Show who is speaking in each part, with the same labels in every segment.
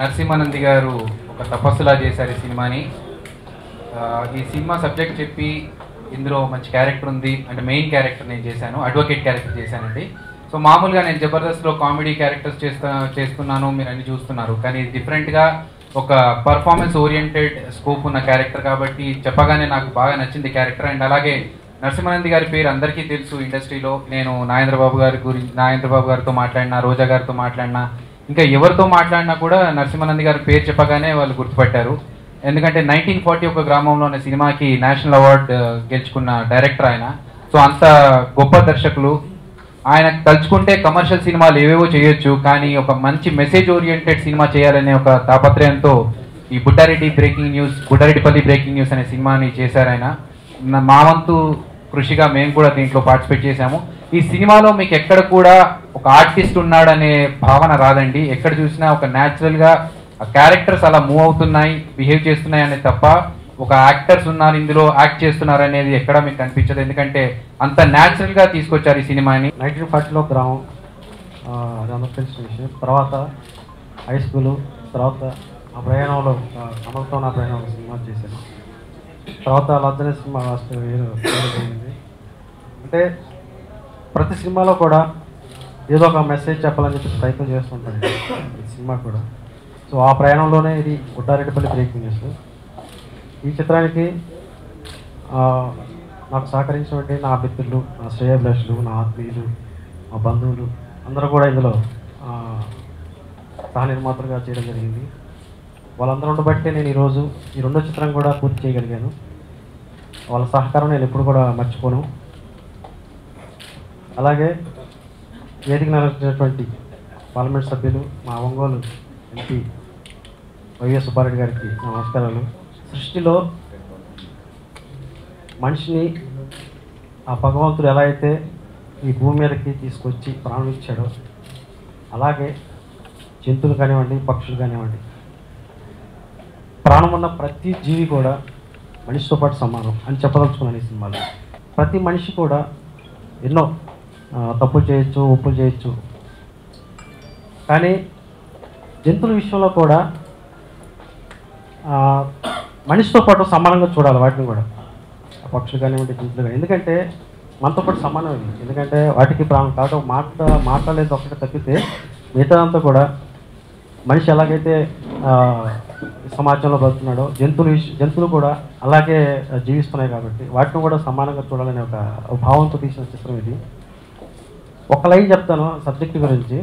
Speaker 1: నరసింహానంది గారు ఒక తపస్సులా చేశారు ఈ సినిమాని. ఈ సినిమా సబ్జెక్ట్ చెప్పి ఇందులో మంచి క్యారెక్టర్ ఉంది అంటే మెయిన్ క్యారెక్టర్ నేను చేశాను, అడ్వకేట్ క్యారెక్టర్ చేశానండి. సో మామూలుగా నేను జబర్దస్త్లో కామెడీ క్యారెక్టర్స్ చేస్తున్నాను, మీరు అన్ని చూస్తున్నారు. కానీ డిఫరెంట్గా ఒక పర్ఫార్మెన్స్ ఓరియంటెడ్ స్కోప్ ఉన్న క్యారెక్టర్ కాబట్టి చెప్పగానే నాకు బాగా నచ్చింది క్యారెక్టర్. అండ్ అలాగే నరసింహానంది గారి పేరు అందరికీ తెలుసు ఇండస్ట్రీలో. నేను నాగేంద్రబాబు గారితో మాట్లాడినా, రోజా గారితో మాట్లాడినా, ఇంకా ఎవరితో మాట్లాడినా కూడా నరసింహానంది గారి పేరు చెప్పగానే వాళ్ళు గుర్తుపట్టారు. ఎందుకంటే 1940 ఒక గ్రామంలో అనే సినిమాకి నేషనల్ అవార్డు గెలుచుకున్న డైరెక్టర్ ఆయన. సో అంత గొప్ప దర్శకులు. ఆయన తలుచుకుంటే కమర్షియల్ సినిమాలు ఏవేవో చేయొచ్చు, కానీ ఒక మంచి మెసేజ్ ఓరియంటెడ్ సినిమా చేయాలనే ఒక తాపత్రయంతో ఈ బుట్టారెడ్డిపల్లి బ్రేకింగ్ న్యూస్ అనే సినిమాని చేశారు ఆయన. మా వంతు కృషిగా మేము కూడా దీంట్లో పార్టిసిపేట్ చేశాము. ఈ సినిమాలో మీకు ఎక్కడ కూడా ఒక ఆర్టిస్ట్ ఉన్నాడనే భావన రాదండి. ఎక్కడ చూసినా ఒక న్యాచురల్గా ఆ క్యారెక్టర్స్ అలా మూవ్ అవుతున్నాయి, బిహేవ్ చేస్తున్నాయి అనేది తప్ప ఒక యాక్టర్స్ ఉన్నారు ఇందులో యాక్ట్ చేస్తున్నారు అనేది ఎక్కడ మీకు కనిపించదు. ఎందుకంటే అంత న్యాచురల్గా తీసుకొచ్చారు ఈ సినిమాని.
Speaker 2: 1940లో గ్రామం, అది అందరూ తెలిసిన విషయం. తర్వాత హై స్కూలు, తర్వాత ఆ ప్రయాణంలో అమలుతో నా ప్రయాణంలో సినిమా చేశాను. తర్వాత లజ్జనే సినిమా లాస్ట్ జరిగింది. అంటే ప్రతి సినిమాలో కూడా ఏదో ఒక మెసేజ్ చెప్పాలని చెప్పి ప్రయత్నం చేస్తుంటాను ఈ సినిమా కూడా. సో ఆ ప్రయాణంలోనే ఇది బుట్టారెడ్డిపల్లి బ్రేకింగ్ న్యూస్. ఈ చిత్రానికి నాకు సహకరించినటువంటి నా మిత్రులు, నా శ్రేయోభిలాషులు, నా ఆత్మీయులు, మా బంధువులు అందరూ కూడా ఇందులో సహ నిర్మాతలుగా చేయడం జరిగింది. వాళ్ళందరూ ఉండబట్టే నేను ఈరోజు ఈ రెండో చిత్రం కూడా పూర్తి చేయగలిగాను. వాళ్ళ సహకారం నేను ఎప్పుడు కూడా మర్చిపోను. అలాగే వేదిక నడిచినటువంటి పార్లమెంట్ సభ్యులు, మా ఒంగోలు ఎంపీ వైఎస్ సుబ్బారెడ్డి గారికి నమస్కారాలు. సృష్టిలో మనిషిని ఆ భగవంతుడు ఎలా అయితే ఈ భూమి మీదకి తీసుకొచ్చి ప్రాణం ఇచ్చాడో అలాగే జంతువులు కానివ్వండి, పక్షులు కానివ్వండి, ప్రాణం ఉన్న ప్రతి జీవి కూడా మనిషితో పాటు సమానం అని చెప్పదలుచుకున్నాను ఈ సినిమాలో. ప్రతి మనిషి కూడా ఎన్నో తప్పులు చేయొచ్చు, ఒప్పులు చేయొచ్చు, కానీ జంతువుల విషయంలో కూడా మనిషితో పాటు సమానంగా చూడాలి వాటిని కూడా, పక్షులు కానివ్వండి, జంతువులు కానీ. ఎందుకంటే మనతో పాటు సమానమే. ఎందుకంటే వాటికి ప్రాణం కాదు, మాట్లాడలేదు ఒకటి తప్పితే మిగతాదంతా కూడా మనిషి ఎలాగైతే సమాజంలో బతుకున్నాడో జంతువులు కూడా అలాగే జీవిస్తున్నాయి. కాబట్టి వాటిని కూడా సమానంగా చూడాలనే ఒక భావంతో తీసిన చిత్రం ఇది. ఒక లైన్ చెప్తాను సబ్జెక్ట్ గురించి.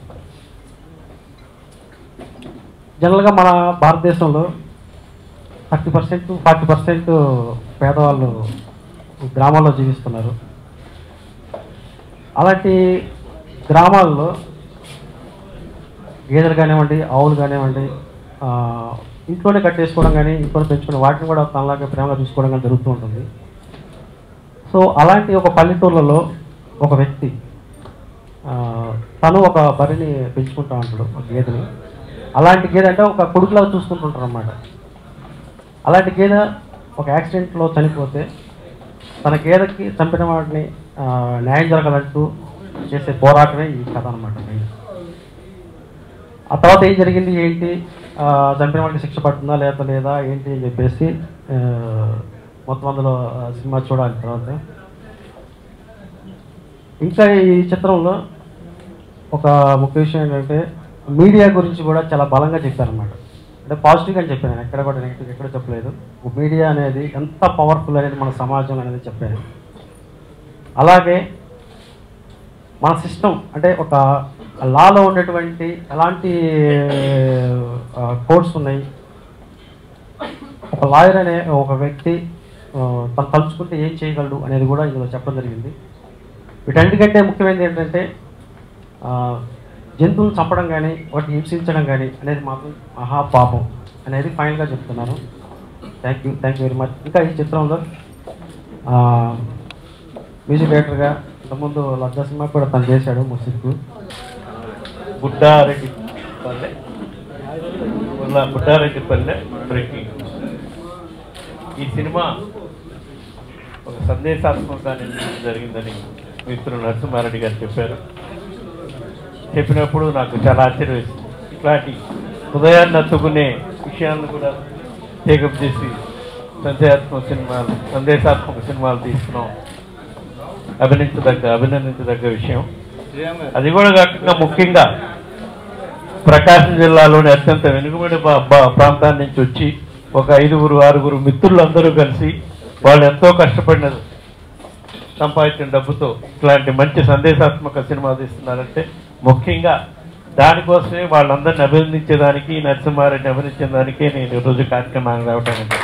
Speaker 2: జనరల్గా మన భారతదేశంలో 30% 40% పేదవాళ్ళు గ్రామాల్లో జీవిస్తున్నారు. అలాంటి గ్రామాల్లో గేదెలు కానివ్వండి, ఆవులు కానివ్వండి ఇంట్లోనే కట్టేసుకోవడం కానీ, ఇంట్లోనే పెంచుకోవడం, వాటిని కూడా తనలాగా ప్రేమగా చూసుకోవడం కానీ జరుగుతూ ఉంటుంది. సో అలాంటి ఒక పల్లెటూర్లలో ఒక వ్యక్తి తను ఒక బరిని పెంచుకుంటూ ఉంటాడు, ఒక గేదెని. అలాంటి గేదె అంటే ఒక కొడుకులాగా చూసుకుంటుంటారు అన్నమాట. అలాంటి గేదె ఒక యాక్సిడెంట్లో చనిపోతే తన గేదెకి చంపిన వాటిని న్యాయం జరగాలంటూ చేసే పోరాటమే ఈ కథ అనమాట. ఆ తర్వాత ఏం జరిగింది, ఏంటి, చంపిన వాటికి శిక్ష పడుతుందా లేదా ఏంటి అని చెప్పేసి మొత్తం అందులో సినిమా చూడాలి. తర్వాత ఇంకా ఈ చిత్రంలో ఒక ముఖ్య విషయం ఏంటంటే మీడియా గురించి కూడా చాలా బలంగా చెప్పారన్నమాట. అంటే పాజిటివ్గా అని చెప్పాను, ఎక్కడ కూడా నెగిటివ్ ఎక్కడ చెప్పలేదు. మీడియా అనేది ఎంత పవర్ఫుల్ అనేది మన సమాజం అనేది చెప్పాను. అలాగే మన సిస్టమ్ అంటే ఒక లాలో ఉండేటువంటి ఎలాంటి కోడ్స్ ఉన్నాయి, ఒక లాయర్ అనే ఒక వ్యక్తి తను తలుచుకుంటే ఏం చేయగలడు అనేది కూడా ఇందులో చెప్పడం జరిగింది. వీటన్నిటికంటే ముఖ్యమైనది ఏంటంటే జంతువులను చంపడం కానీ, వాటిని హింసించడం కానీ అనేది మాత్రం మహాపాపం అనేది ఫైనల్గా చెప్తున్నాను. Thank you very much. ఇంకా ఈ చిత్రంలో మ్యూజిక్ డైరెక్టర్గా ఇంతకుముందు లజ్జా సినిమా కూడా తను చేశాడు మ్యూజిక్.
Speaker 3: బుట్టారెడ్డిపల్లె బ్రేకింగ్. ఈ సినిమా ఒక సందేశాత్మకంగా జరిగిందని మిత్రులు నరసింహారెడ్డి గారు చెప్పారు. చెప్పినప్పుడు నాకు చాలా ఆశ్చర్యం వేసింది. ఇట్లాంటి హృదయాన్ని హత్తుకునే విషయాలను కూడా టేకప్ చేసి సందేశాత్మక సినిమాలు తీస్తున్నాం. అభినందించదగ్గ విషయం. అది కూడా కాకుండా ముఖ్యంగా ప్రకాశం జిల్లాలోని అత్యంత వెనుకబడి ప్రాంతాల నుంచి వచ్చి ఒక 5-6 మిత్రులందరూ కలిసి వాళ్ళు ఎంతో కష్టపడిన సంపాదించిన డబ్బుతో ఇట్లాంటి మంచి సందేశాత్మక సినిమా తీస్తున్నారంటే ముఖ్యంగా దానికోసమే వాళ్ళందరినీ అభినందించేదానికి, నరసింహారెడ్డిని అభినందించేదానికే నేను ఈరోజు కార్యక్రమానికి రావడానికి.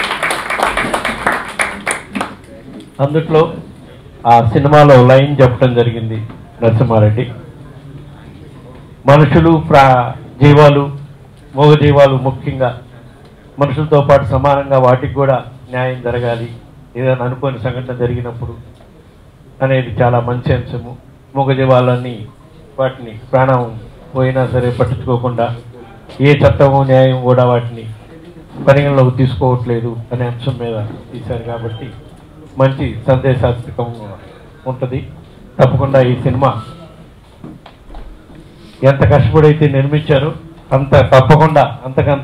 Speaker 3: అందుట్లో ఆ సినిమాలో లైన్ చెప్పడం జరిగింది నరసింహారెడ్డి, మనుషులు జీవాలు, మూగజీవాలు ముఖ్యంగా మనుషులతో పాటు సమానంగా వాటికి కూడా న్యాయం జరగాలి ఏదైనా అనుకోని సంఘటన జరిగినప్పుడు అనేది చాలా మంచి అంశము. మూగజీవాలన్నీ వాటిని ప్రాణం పోయినా సరే పట్టించుకోకుండా ఏ చట్టము న్యాయం కూడా వాటిని పరిగణలోకి తీసుకోవట్లేదు అనే అంశం మీద తీశారు కాబట్టి మంచి సందేశాత్మకంగా ఉంటుంది. తప్పకుండా ఈ సినిమా ఎంత కష్టపడైతే నిర్మించారో అంత తప్పకుండా అంతకంత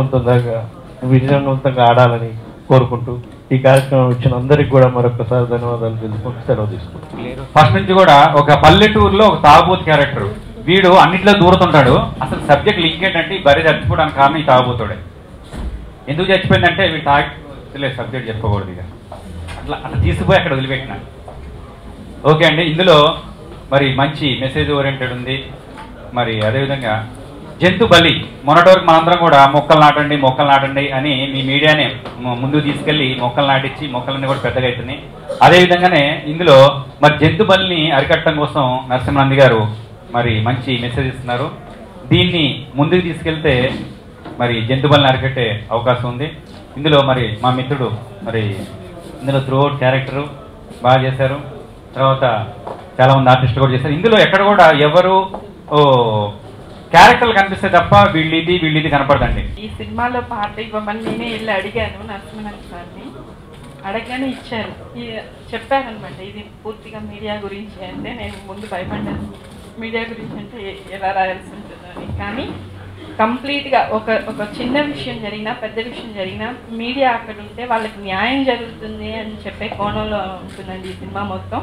Speaker 3: విజయవంతంగా ఆడాలని కోరుకుంటూ ఈ కార్యక్రమం ఇచ్చిన అందరికి కూడా మరొకసారి ధన్యవాదాలు తెలుసుకుంటూ సెలవు తీసుకుంటాం.
Speaker 1: ఫస్ట్ నుంచి కూడా ఒక పల్లెటూరులో ఒక తాగుబోతు క్యారెక్టర్, వీడు అన్నిట్లో దూరుతుంటాడు. అసలు సబ్జెక్ట్ లింక్ ఏంటంటే ఈ బరి చచ్చిపోవడానికి కారణం ఈ తాగుబోతుడే. ఎందుకు చచ్చిపోయిందంటే వీడు తాగలేదు, సబ్జెక్ట్ చెప్పకూడదు ఇక అట్లా తీసుకుపోయి అక్కడ వదిలిపెట్టిన. ఓకే అండి, ఇందులో మరి మంచి మెసేజ్ ఓరియంటెడ్ ఉంది. మరి అదేవిధంగా జంతు బలి, మొన్నటి మనందరం కూడా మొక్కలు నాటండి అని మీ మీడియానే ముందుకు తీసుకెళ్లి మొక్కలు నాటించి మొక్కలన్నీ కూడా పెద్దగా అవుతున్నాయి. అదేవిధంగానే ఇందులో మరి జంతు బలిని అరికట్టడం కోసం నరసింహానంద్ గారు మరి మంచి మెసేజ్ ఇస్తున్నారు. దీన్ని ముందుకు తీసుకెళ్తే మరి జంతు బలిని అరికట్టే అవకాశం ఉంది. ఇందులో మరి మా మిత్రుడు మరి ఇందులో త్రూఅవుట్ క్యారెక్టరు బాగా చేశారు. తర్వాత చాలామంది ఆర్టిస్టులు కూడా చేశారు. ఇందులో ఎక్కడ కూడా ఎవరు క్యారెక్టర్లు కనిపిస్తే తప్ప వీళ్ళిది కనపడదండి.
Speaker 4: ఈ సినిమాలో పాట ఇవ్వమని నేనే వెళ్ళి అడిగాను నరసింహన్ సార్ని. అడగగానే ఇచ్చారు, చెప్పారనమాట ఇది పూర్తిగా మీడియా గురించి. అంటే నేను ముందు భయపడ్డాను, మీడియా గురించి అంటే ఎలా రాయాల్సి ఉంటుందని. కానీ కంప్లీట్గా ఒక చిన్న విషయం జరిగినా పెద్ద విషయం జరిగినా మీడియా అక్కడ ఉంటే వాళ్ళకి న్యాయం జరుగుతుంది అని చెప్పే కోణంలో ఉంటుందండి ఈ సినిమా మొత్తం.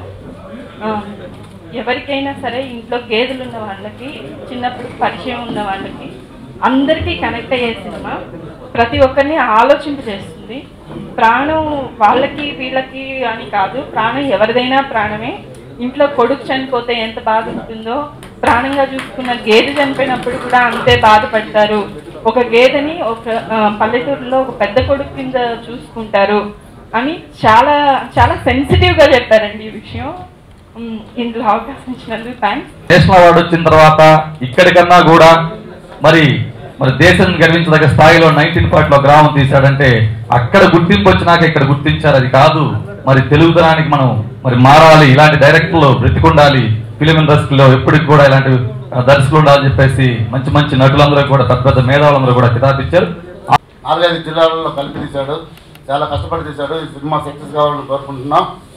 Speaker 4: ఎవరికైనా సరే ఇంట్లో గేదెలు ఉన్న వాళ్ళకి, చిన్నప్పుడు పరిచయం ఉన్న వాళ్ళకి అందరికీ కనెక్ట్ అయ్యే సినిమా. ప్రతి ఒక్కరిని ఆలోచింపజేస్తుంది. ప్రాణం వాళ్ళకి వీళ్ళకి అని కాదు, ప్రాణం ఎవరిదైనా ప్రాణమే. ఇంట్లో కొడుకు చనిపోతే ఎంత బాధ ఉంటుందో ప్రాణంగా చూసుకున్న గేదె చనిపోయినప్పుడు కూడా అంతే బాధపడతారు. ఒక గేదెని ఒక పల్లెటూరులో ఒక పెద్ద కొడుకు కింద చూసుకుంటారు అని చాలా చాలా సెన్సిటివ్గా చెప్పారండి ఈ విషయం. ఇందులో అవకాశం ఇచ్చినందుకు థ్యాంక్స్.
Speaker 5: నేషనల్ అవార్డు వచ్చిన తర్వాత ఇక్కడికన్నా కూడా మరి దేశం గర్వించదగ్గ స్థాయిలో 1940లో గ్రామం తీశాడంటే అక్కడ గుర్తింపు వచ్చినాక ఇక్కడ గుర్తించారు. అది కాదు మరి తెలుగుతనానికి మనం మరి మారాలి, ఇలాంటి డైరెక్టర్లు బ్రతికుండాలి, ఫిలిం ఇండస్ట్రీలో ఎప్పటికి కూడా ఇలాంటి దర్శకులు ఉండాలని చెప్పేసి మంచి మంచి నటులందరూ కూడా పెద్ద మేధావులందరూ కూడా కితాబిచ్చారు.
Speaker 6: 4-5 జిల్లాలలో కలిపి తీశాడు, చాలా కష్టపడి తీశాడు. ఈ సినిమా సక్సెస్ కావాలని కోరుకుంటున్నాం.